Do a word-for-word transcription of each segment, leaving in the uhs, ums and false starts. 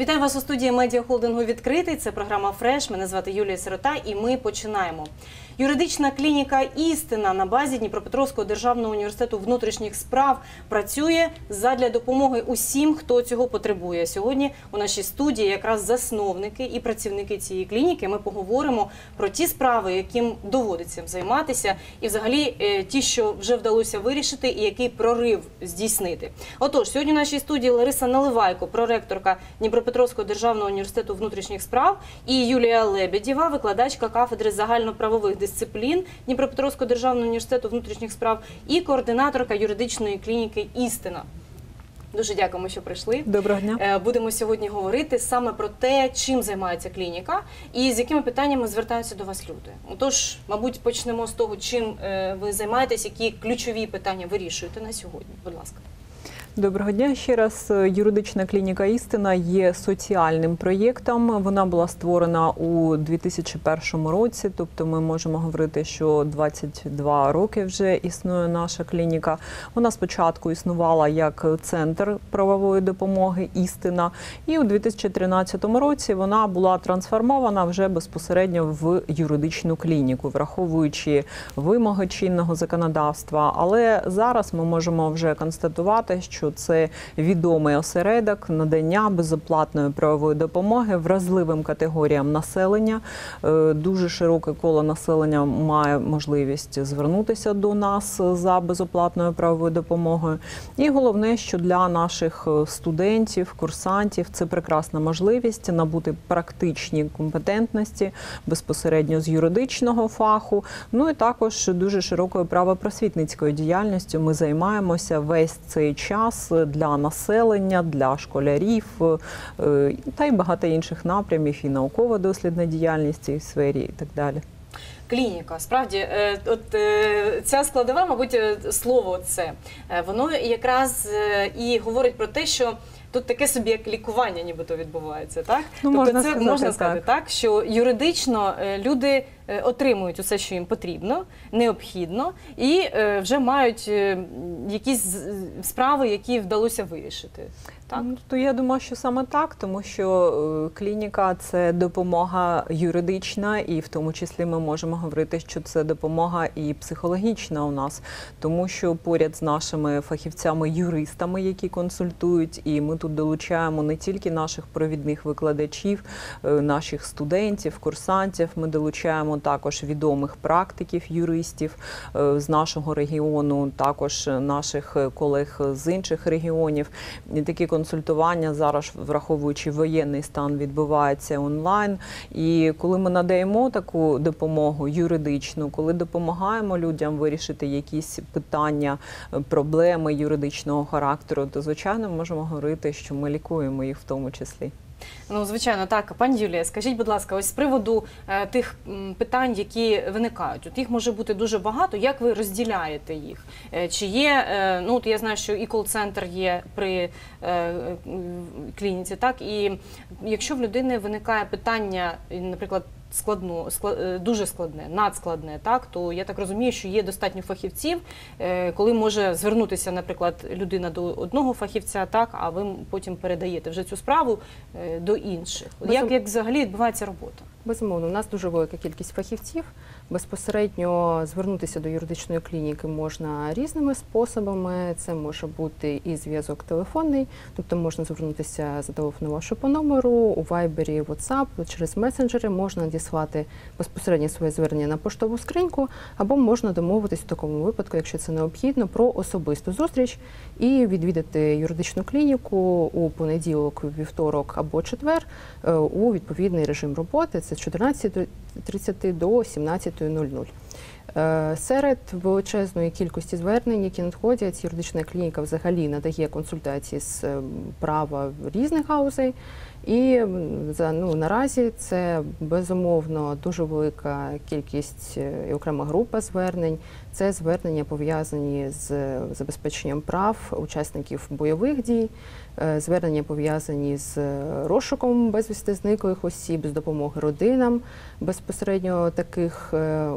Вітаю вас у студії медіахолдингу «Відкритий». Це програма «Фреш». Мене звати Юлія Сирота і ми починаємо. Юридична клініка «Істина» на базі Дніпропетровського державного університету внутрішніх справ працює задля допомоги усім, хто цього потребує. Сьогодні у нашій студії якраз засновники і працівники цієї клініки. Ми поговоримо про ті справи, яким доводиться займатися, і взагалі ті, що вже вдалося вирішити, і який прорив здійснити. Отож, сьогодні в нашій студії Лариса Наливайко, проректорка Дніпропетровського державного університету внутрішніх справ, і Юлія Лебедєва, викладачка кафедри загальноправових дисциплін Дніпропетровського державного університету внутрішніх справ і координаторка юридичної клініки «Істина». Дуже дякуємо, що прийшли. Доброго дня. Будемо сьогодні говорити саме про те, чим займається клініка і з якими питаннями звертаються до вас люди. Отож, мабуть, почнемо з того, чим ви займаєтесь, які ключові питання вирішуєте на сьогодні. Будь ласка. Доброго дня ще раз. Юридична клініка «Істина» є соціальним проєктом. Вона була створена у дві тисячі першому році, тобто ми можемо говорити, що двадцять два роки вже існує наша клініка. Вона спочатку існувала як центр правової допомоги «Істина», і у дві тисячі тринадцятому році вона була трансформована вже безпосередньо в юридичну клініку, враховуючи вимоги чинного законодавства. Але зараз ми можемо вже констатувати, що це відомий осередок надання безоплатної правової допомоги вразливим категоріям населення. Дуже широке коло населення має можливість звернутися до нас за безоплатною правовою допомогою. І головне, що для наших студентів, курсантів це прекрасна можливість набути практичні компетентності безпосередньо з юридичного фаху. Ну і також дуже широкою правопросвітницькою діяльністю ми займаємося весь цей час для населення, для школярів та й багато інших напрямів, і науково-дослідна діяльність в цій сфері і так далі. Клініка. Справді, от ця складова, мабуть, слово це, воно якраз і говорить про те, що тут таке собі як лікування нібито відбувається, так? Ну, тобто можна це сказати, можна сказати так. так, що юридично люди отримують усе, що їм потрібно, необхідно, і вже мають якісь справи, які вдалося вирішити. Так? Ну, то я думаю, що саме так, тому що клініка – це допомога юридична, і в тому числі ми можемо говорити, що це допомога і психологічна у нас, тому що поряд з нашими фахівцями-юристами, які консультують, і ми тут долучаємо не тільки наших провідних викладачів, наших студентів, курсантів, ми долучаємо також відомих практиків, юристів з нашого регіону, також наших колег з інших регіонів. І такі консультування зараз, враховуючи воєнний стан, відбувається онлайн. І коли ми надаємо таку допомогу юридичну, коли допомагаємо людям вирішити якісь питання, проблеми юридичного характеру, то, звичайно, можемо говорити, що ми лікуємо їх в тому числі. Ну, звичайно, так. Пані Юлія, скажіть, будь ласка, ось з приводу е, тих м, питань, які виникають. От їх може бути дуже багато. Як ви розділяєте їх? Е, чи є, е, ну, от я знаю, що і кол-центр є при е, клініці, так? І якщо в людини виникає питання, наприклад, складно, склад, дуже складне, надскладне, так, то я так розумію, що є достатньо фахівців, коли може звернутися, наприклад, людина до одного фахівця, так, а ви потім передаєте вже цю справу до інших. Як, як взагалі відбувається робота? Безумовно, у нас дуже велика кількість фахівців. Безпосередньо звернутися до юридичної клініки можна різними способами. Це може бути і зв'язок телефонний, тобто можна звернутися, зателефонувавши по номеру, у Viber, WhatsApp, через месенджери, можна надіслати безпосередньо своє звернення на поштову скриньку, або можна домовитись в такому випадку, якщо це необхідно, про особисту зустріч і відвідати юридичну клініку у понеділок, вівторок або четвер у відповідний режим роботи. Це з чотирнадцятої тридцяти до сімнадцятої нуль нуль. Серед величезної кількості звернень, які надходять, юридична клініка взагалі надає консультації з права різних гаузей. І ну, наразі це, безумовно, дуже велика кількість і окрема група звернень. Це звернення пов'язані з забезпеченням прав учасників бойових дій, звернення пов'язані з розшуком безвісти зниклих осіб, з допомоги родинам безпосередньо таких осіб.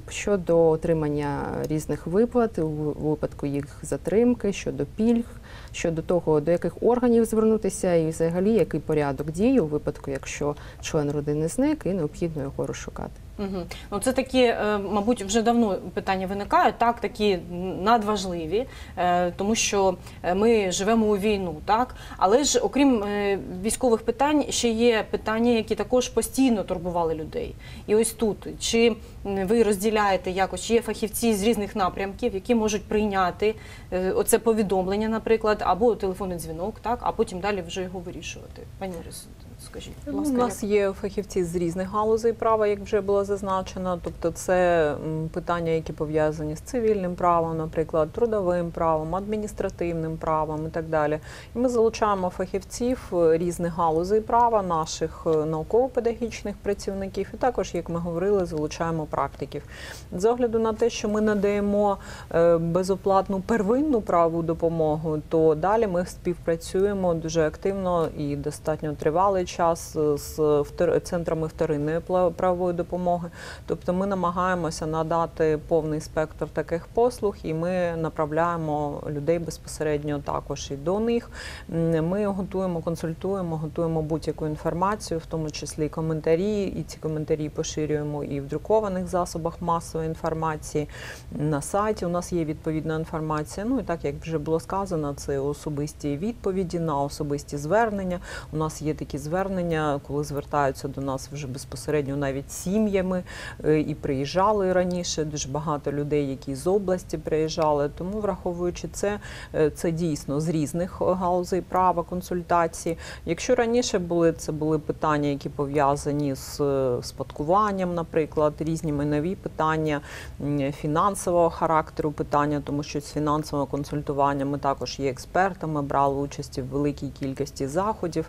щодо отримання різних виплат у випадку їх затримки, щодо пільг, щодо того, до яких органів звернутися і взагалі який порядок дій у випадку, якщо член родини зник і необхідно його розшукати. Угу. Ну, це такі, мабуть, вже давно питання виникають, так, такі надважливі, тому що ми живемо у війну, так, але ж окрім військових питань ще є питання, які також постійно турбували людей. І ось тут, чи ви розділяєте якось, чи є фахівці з різних напрямків, які можуть прийняти оце повідомлення, наприклад, або телефонний дзвінок, так, а потім далі вже його вирішувати. Пані Ларисо, скажіть, будь ласка. У нас як? є фахівці з різних галузей права, як вже було зазначено. Тобто це питання, які пов'язані з цивільним правом, наприклад, трудовим правом, адміністративним правом і так далі. І ми залучаємо фахівців різних галузей права, наших науково-педагогічних працівників, і також, як ми говорили, залучаємо практиків. З огляду на те, що ми надаємо безоплатну первинну правову допомогу, то далі ми співпрацюємо дуже активно і достатньо тривалий час з центрами вторинної правової допомоги. Тобто ми намагаємося надати повний спектр таких послуг, і ми направляємо людей безпосередньо також і до них. Ми готуємо, консультуємо, готуємо будь-яку інформацію, в тому числі і коментарі, і ці коментарі поширюємо і в друкованих засобах масової інформації, на сайті у нас є відповідна інформація. Ну і так, як вже було сказано, це особисті відповіді на особисті звернення. У нас є такі звернення, коли звертаються до нас вже безпосередньо навіть сім'ями, і приїжджали раніше, дуже багато людей, які з області приїжджали. Тому, враховуючи це, це дійсно з різних галузей права, консультації. Якщо раніше були, це були питання, які пов'язані з спадкуванням, наприклад, різні майнові питання, фінансового характеру питання, тому що з фінансового консультування ми також є експертами, брали участь в великій кількості заходів,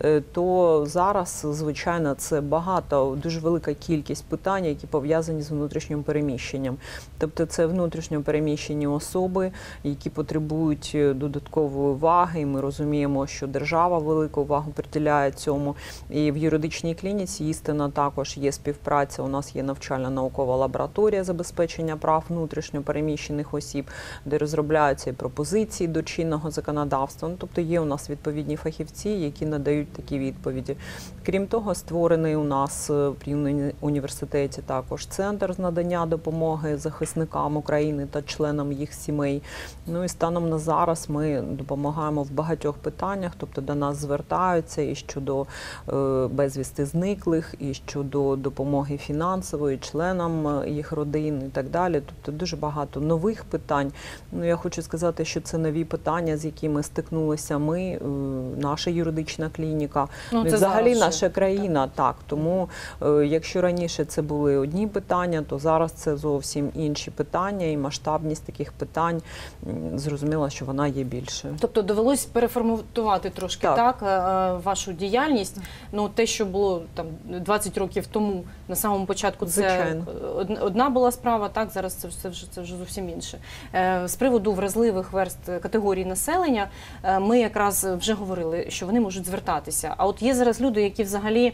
то зараз, звичайно, це багато, дуже велика кількість питань, які пов'язані з внутрішнім переміщенням. Тобто це внутрішньо переміщені особи, які потребують додаткової уваги, і ми розуміємо, що держава велику увагу приділяє цьому. І в юридичній клініці «Істина» також є співпраця, у нас є навчальна наукова лабораторія забезпечення прав внутрішньо переміщених осіб, де розробляються і пропозиції до чинного законодавства. Ну, тобто є у нас відповідні фахівці, які надають такі відповіді. Крім того, створений у нас при університеті також центр з надання допомоги захисникам України та членам їх сімей. Ну і станом на зараз ми допомагаємо в багатьох питаннях, тобто до нас звертаються і щодо е, безвісти зниклих, і щодо допомоги фінансової членам їх родин і так далі. Тобто дуже багато нових питань. Ну, я хочу сказати, що це нові питання, з якими стикнулися ми, е, наша юридична клініка, ну, і взагалі наша країна. Так. так. Тому, е, якщо раніше це були одні питання, то зараз це зовсім інші питання, і масштабність таких питань, зрозуміло, що вона є більше. Тобто довелось переформатувати трошки так, так вашу діяльність. Ну, те, що було там двадцять років тому, на самому початку, це Звичайно. одна була справа, так, зараз це, це, вже, це вже зовсім інше. З приводу вразливих верст категорій населення, ми якраз вже говорили, що вони можуть звертатися. А от є зараз люди, які взагалі,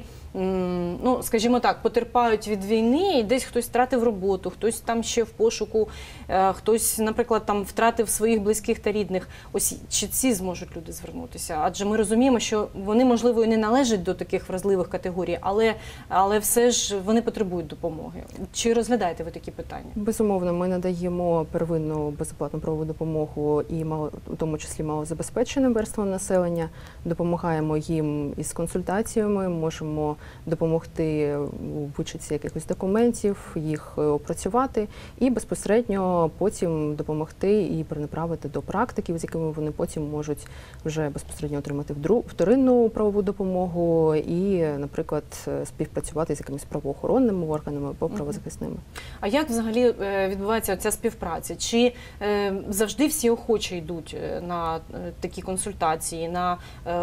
ну, скажімо так, потерпають від війни, і десь хтось втратив роботу, хтось там ще в пошуку, хтось, наприклад, там втратив своїх близьких та рідних. Ось чи ці зможуть люди звернутися? Адже ми розуміємо, що вони, можливо, і не належать до таких вразливих категорій, але, але все ж вони потребують допомоги. Чи розглядаєте ви такі питання? Безумовно, ми надаємо первинну безоплатну правову допомогу і мало, у тому числі малозабезпеченим верствам населення, допомагаємо їм із консультаціями, можемо допомогти у вичитці якихось документів, їх опрацювати і безпосередньо потім допомогти і перенаправити до практиків, з якими вони потім можуть вже безпосередньо отримати вторинну правову допомогу і, наприклад, співпрацювати з якимись правоохоронними органами або правозахисними. А як взагалі відбувається ця співпраця? Чи завжди всі охоче йдуть на такі консультації, на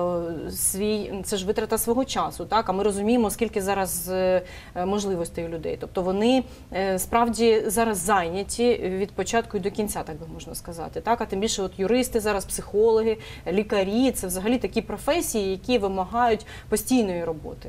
свій, це ж витрата свого часу, так? А ми розуміємо, скільки зараз можливостей у людей. Тобто вони справді зараз зайняті від початку і до кінця, так би можна сказати. Так? А тим більше от юристи зараз, психологи, лікарі – це взагалі такі професії, які вимагають постійної роботи.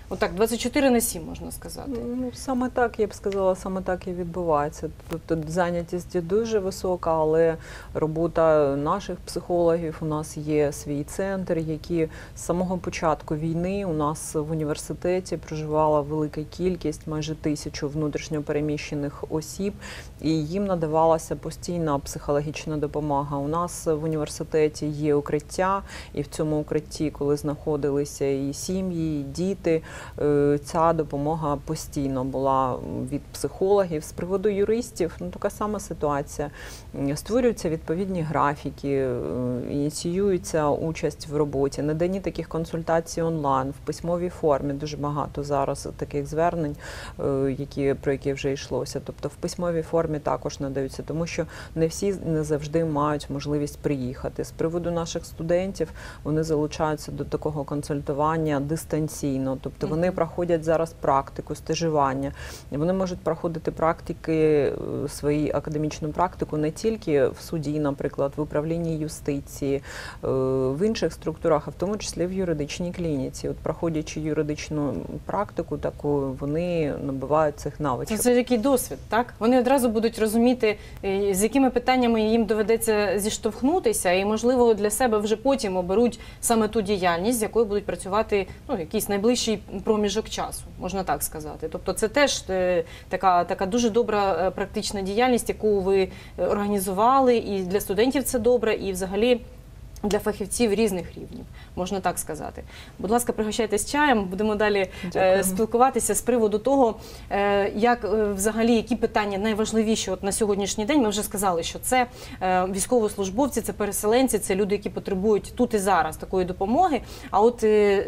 Отак, двадцять чотири на сім, можна сказати. Ну, саме так, я б сказала, саме так і відбувається. Тобто зайнятість дуже висока, але робота наших психологів, у нас є свій центр, які з самого початку війни у нас в університеті проживала велика кількість, майже тисячу внутрішньопереміщених осіб, і їм надавалася постійна психологічна допомога. У нас в університеті є укриття, і в цьому укритті, коли знаходилися і сім'ї, і діти, ця допомога постійно була від психологів. З приводу юристів, ну, така сама ситуація. Створюються відповідні графіки, ініціюється участь в роботі, надані таких консультацій онлайн, в письмовій формі. Дуже багато зараз таких звернень, які, про які вже йшлося. Тобто в письмовій формі також надаються, тому що не всі не завжди мають можливість приїхати. З приводу наших студентів, вони залучаються до такого консультування дистанційно. Тобто вони проходять зараз практику, стажування. Вони можуть проходити практики, свою академічну практику не тільки в суді, наприклад, в управлінні юстиції, в інших структурах, а в тому числі в юридичній клініці. От проходячи юридичну практику таку, вони набувають цих навичок. Це, це який досвід, так? Вони одразу будуть розуміти, з якими питаннями їм доведеться зіштовхнутися, і, можливо, для себе вже потім оберуть саме ту діяльність, з якою будуть працювати, ну, якийсь найближчий проміжок часу, можна так сказати. Тобто це теж така, така дуже добра практична діяльність, яку ви організували, і для студентів це добре, і взагалі для фахівців різних рівнів, можна так сказати. Будь ласка, пригощайтесь чаєм, будемо далі Дякую. спілкуватися з приводу того, як взагалі, які питання найважливіші от на сьогоднішній день. Ми вже сказали, що це військовослужбовці, це переселенці, це люди, які потребують тут і зараз такої допомоги. А от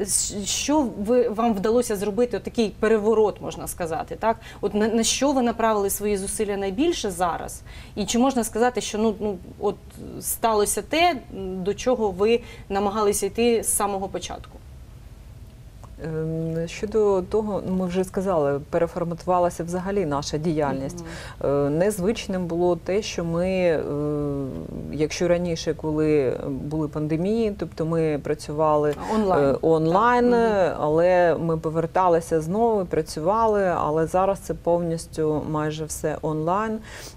що ви, вам вдалося зробити, от такий переворот, можна сказати, так? От на, на що ви направили свої зусилля найбільше зараз? І чи можна сказати, що ну, ну от сталося те, до чого ви намагалися йти з самого початку? Щодо того, ми вже сказали, переформатувалася взагалі наша діяльність. Mm-hmm. Незвичним було те, що ми, якщо раніше, коли були пандемії, тобто ми працювали онлайн, онлайн mm-hmm. але ми поверталися знову, працювали, але зараз це повністю майже все онлайн.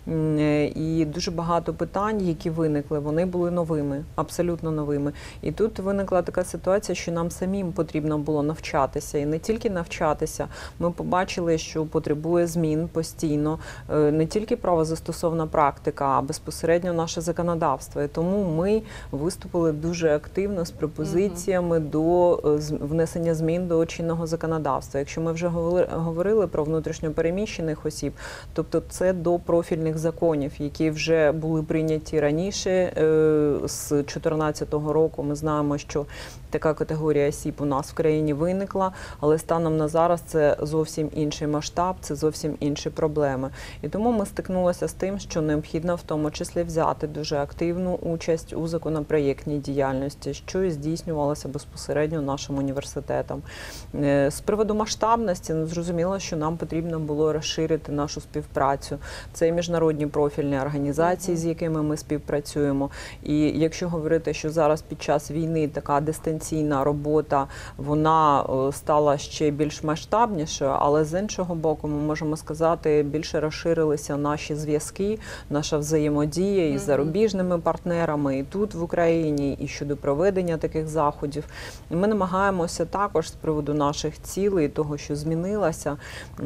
І дуже багато питань, які виникли, вони були новими, абсолютно новими. І тут виникла така ситуація, що нам самим потрібно було навчатися. І не тільки навчатися, ми побачили, що потребує змін постійно не тільки правозастосовна практика, а безпосередньо наше законодавство. І тому ми виступили дуже активно з пропозиціями mm-hmm. до внесення змін до чинного законодавства. Якщо ми вже говорили про внутрішньопереміщених осіб, тобто це до профільних законів, які вже були прийняті раніше, з дві тисячі чотирнадцятого року. Ми знаємо, що така категорія осіб у нас в країні виникла, але станом на зараз це зовсім інший масштаб, це зовсім інші проблеми. І тому ми стикнулися з тим, що необхідно в тому числі взяти дуже активну участь у законопроєктній діяльності, що і здійснювалося безпосередньо нашим університетом. З приводу масштабності, ну, зрозуміло, що нам потрібно було розширити нашу співпрацю. Це міжнародні профільні організації, з якими ми співпрацюємо. І якщо говорити, що зараз під час війни така дистанційна робота, вона стала ще більш масштабнішою, але з іншого боку, ми можемо сказати, більше розширилися наші зв'язки, наша взаємодія із зарубіжними партнерами, і тут в Україні, і щодо проведення таких заходів. І ми намагаємося також з приводу наших цілей, того, що змінилося,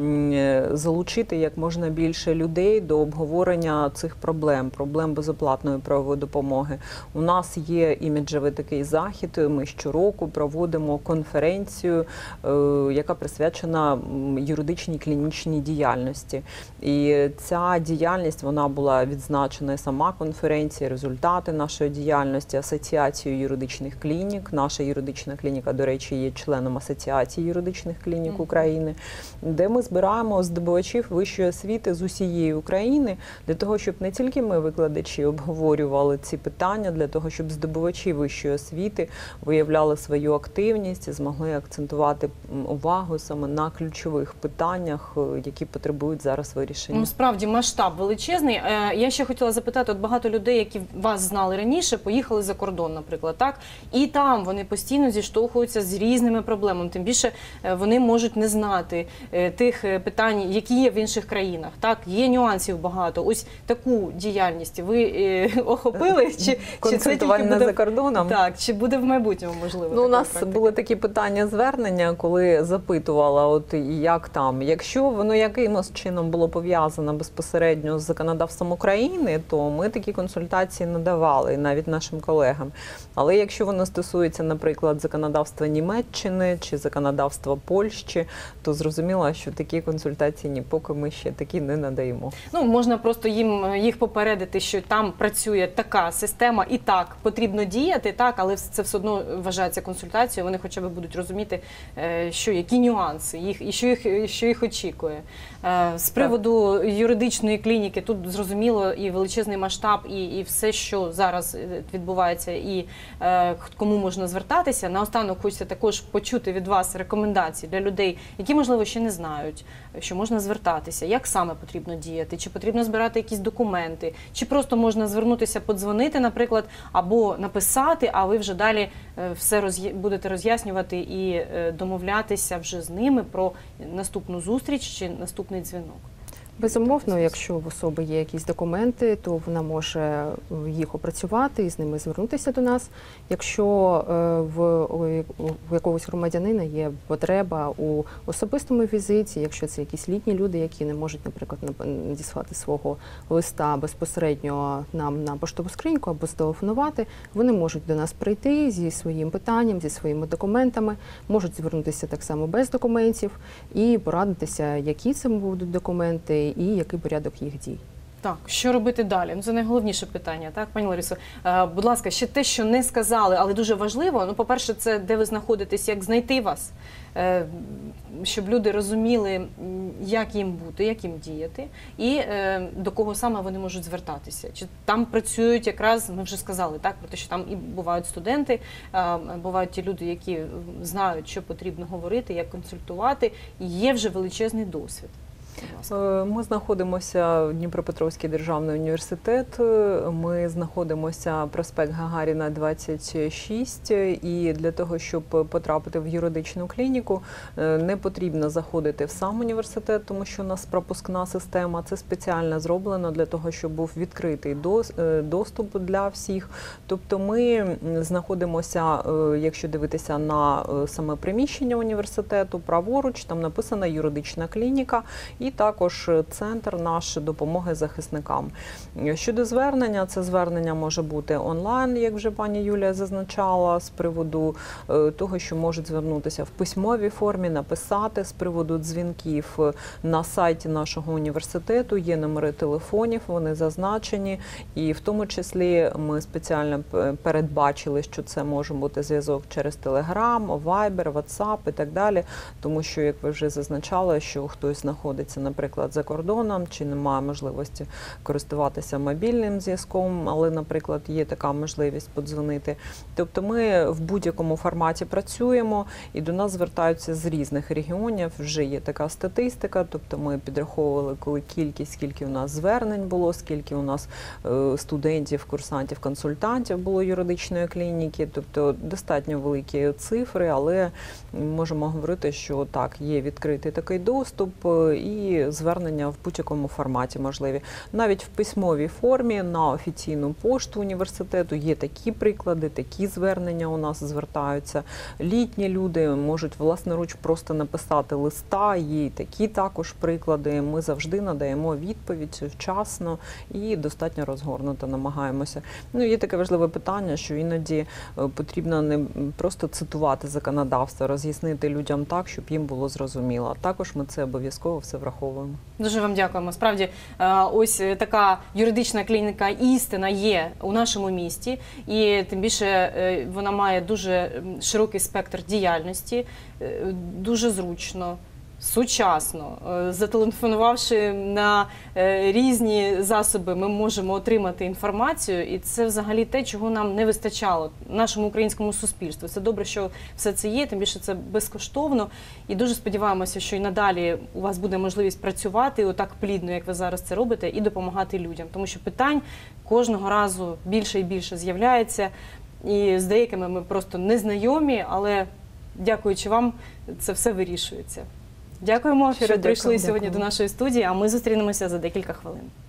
залучити як можна більше людей до обговорення цих проблем, проблем безоплатної правової допомоги. У нас є іміджевий такий захід, ми щороку проводимо конференцію, яка присвячена юридичній клінічній діяльності. І ця діяльність, вона була відзначена, сама конференція, результати нашої діяльності Асоціацією юридичних клінік. Наша юридична клініка, до речі, є членом Асоціації юридичних клінік mm-hmm. України, де ми збираємо здобувачів вищої освіти з усієї України для того, щоб не тільки ми, викладачі, обговорювали ці питання, для того, щоб здобувачі вищої освіти виявляли свою активність і змогли акцентувати акцентувати увагу саме на ключових питаннях, які потребують зараз вирішення. Ну, справді масштаб величезний. Е, Я ще хотіла запитати, от багато людей, які вас знали раніше, поїхали за кордон, наприклад, так? І там вони постійно зіштовхуються з різними проблемами. Тим більше е, вони можуть не знати е, тих е, питань, які є в інших країнах. Так, є нюансів багато. Ось таку діяльність ви е, охопили? Чи, чи це Консультування тільки буде за кордоном? Так, чи буде в майбутньому можливо? Ну, у така нас практика? були такі питання-звернення, коли запитувала, от як там. Якщо воно якимось чином було пов'язано безпосередньо з законодавством України, то ми такі консультації надавали навіть нашим колегам. Але якщо воно стосується, наприклад, законодавства Німеччини чи законодавства Польщі, то зрозуміло, що такі консультації ні, поки ми ще такі не надаємо. Ну, можна просто їм їх попередити, що там працює така система, і так потрібно діяти, так, але це все одно вважається консультацією. Вони хоча б будуть розуміти, е, що які нюанси їх і що їх що їх очікує. Е, З приводу юридичної клініки тут зрозуміло і величезний масштаб, і, і все, що зараз відбувається, і е, кому можна звертатися. Наостанок хочеться також почути від вас рекомендації для людей, які можливо ще не знають, що можна звертатися, як саме потрібно діяти, чи потрібно збирати якісь документи, чи просто можна звернутися, подзвонити, наприклад, або написати, а ви вже далі все роз'я... будете роз'яснювати і домовлятися вже з ними про наступну зустріч чи наступний дзвінок. Безумовно, якщо в особи є якісь документи, то вона може їх опрацювати і з ними звернутися до нас. Якщо в, в якогось громадянина є потреба у особистому візиті, якщо це якісь літні люди, які не можуть, наприклад, надіслати свого листа безпосередньо нам на поштову скриньку або зателефонувати, вони можуть до нас прийти зі своїм питанням, зі своїми документами, можуть звернутися так само без документів і порадитися, які це будуть документи, і який порядок їх дій. Так, що робити далі? Ну, це найголовніше питання, так, пані Ларисо? Е, будь ласка, ще те, що не сказали, але дуже важливо. Ну, по-перше, це де ви знаходитесь, як знайти вас, е, щоб люди розуміли, як їм бути, як їм діяти, і е, до кого саме вони можуть звертатися. Чи там працюють якраз, ми вже сказали, так, про те, що там і бувають студенти, е, бувають ті люди, які знають, що потрібно говорити, як консультувати, і є вже величезний досвід. Ми знаходимося в Дніпропетровський державний університет, ми знаходимося проспект Гагаріна, двадцять шість, і для того, щоб потрапити в юридичну клініку, не потрібно заходити в сам університет, тому що у нас пропускна система, це спеціально зроблено для того, щоб був відкритий доступ для всіх. Тобто ми знаходимося, якщо дивитися на саме приміщення університету, праворуч, там написано юридична клініка, і також центр наш допомоги захисникам. Щодо звернення, це звернення може бути онлайн, як вже пані Юлія зазначала, з приводу того, що можуть звернутися в письмовій формі, написати, з приводу дзвінків на сайті нашого університету, є номери телефонів, вони зазначені, і в тому числі ми спеціально передбачили, що це може бути зв'язок через Telegram, Viber, WhatsApp і так далі, тому що, як ви вже зазначали, що хтось знаходиться, наприклад, за кордоном, чи немає можливості користуватися мобільним зв'язком, але, наприклад, є така можливість подзвонити. Тобто ми в будь-якому форматі працюємо, і до нас звертаються з різних регіонів, вже є така статистика, тобто ми підраховували, коли кількість, скільки у нас звернень було, скільки у нас студентів, курсантів, консультантів було юридичної клініки, тобто достатньо великі цифри, але можемо говорити, що так, є відкритий такий доступ, і звернення в будь-якому форматі можливі. Навіть в письмовій формі на офіційну пошту університету є такі приклади, такі звернення у нас звертаються. Літні люди можуть власноруч просто написати листа, є і такі також приклади. Ми завжди надаємо відповідь вчасно і достатньо розгорнуто намагаємося. Ну, є таке важливе питання, що іноді потрібно не просто цитувати законодавство, роз'яснити людям так, щоб їм було зрозуміло. Також ми це обов'язково все враховуємо. Дуже вам дякуємо. Справді, ось така юридична клініка «Істина» є у нашому місті, і тим більше вона має дуже широкий спектр діяльності, дуже зручно. сучасно, е, зателефонувавши на е, різні засоби, ми можемо отримати інформацію, і це взагалі те, чого нам не вистачало нашому українському суспільству. Це добре, що все це є, тим більше це безкоштовно, і дуже сподіваємося, що і надалі у вас буде можливість працювати отак плідно, як ви зараз це робите, і допомагати людям, тому що питань кожного разу більше і більше з'являється, і з деякими ми просто не знайомі, але дякуючи вам, це все вирішується. Дякуємо, що Щиро прийшли дякую, сьогодні дякую. до нашої студії, а ми зустрінемося за декілька хвилин.